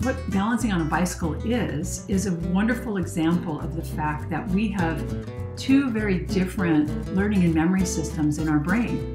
What balancing on a bicycle is a wonderful example of the fact that we have two very different learning and memory systems in our brain.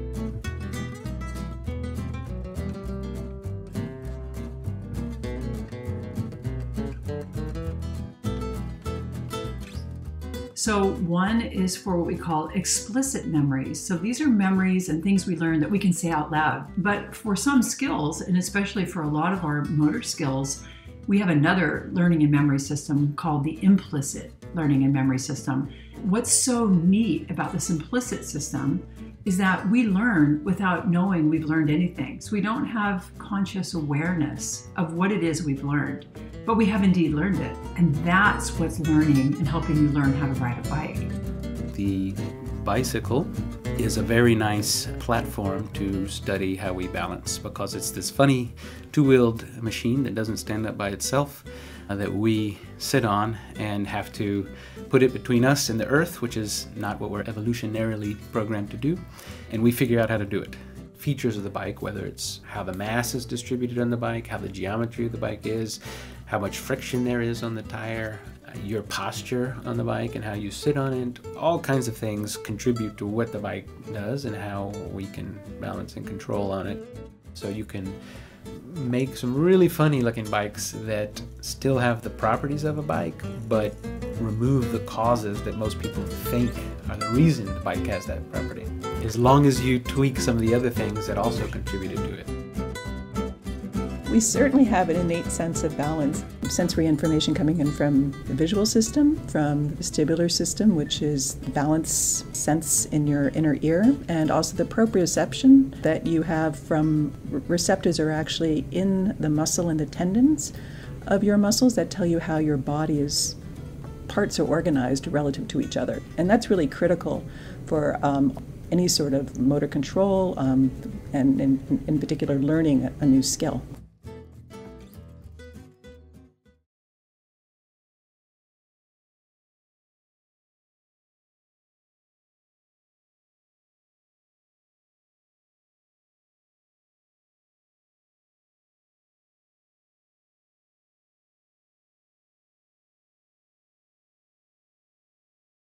So one is for what we call explicit memories. So these are memories and things we learn that we can say out loud. But for some skills, and especially for a lot of our motor skills, we have another learning and memory system called the implicit learning and memory system. What's so neat about this implicit system is that we learn without knowing we've learned anything. So we don't have conscious awareness of what it is we've learned, but we have indeed learned it. And that's what's learning and helping you learn how to ride a bike. The bicycle is a very nice platform to study how we balance, because it's this funny two-wheeled machine that doesn't stand up by itself, that we sit on and have to put it between us and the earth, which is not what we're evolutionarily programmed to do, and we figure out how to do it. Features of the bike, whether it's how the mass is distributed on the bike, how the geometry of the bike is, how much friction there is on the tire, your posture on the bike and how you sit on it, all kinds of things contribute to what the bike does and how we can balance and control on it. So you can make some really funny looking bikes that still have the properties of a bike, but remove the causes that most people think are the reason the bike has that property, as long as you tweak some of the other things that also contributed to it. We certainly have an innate sense of balance. Sensory information coming in from the visual system, from the vestibular system, which is balance sense in your inner ear, and also the proprioception that you have from receptors are actually in the muscle and the tendons of your muscles that tell you how your body's parts are organized relative to each other. And that's really critical for any sort of motor control and in particular learning a new skill.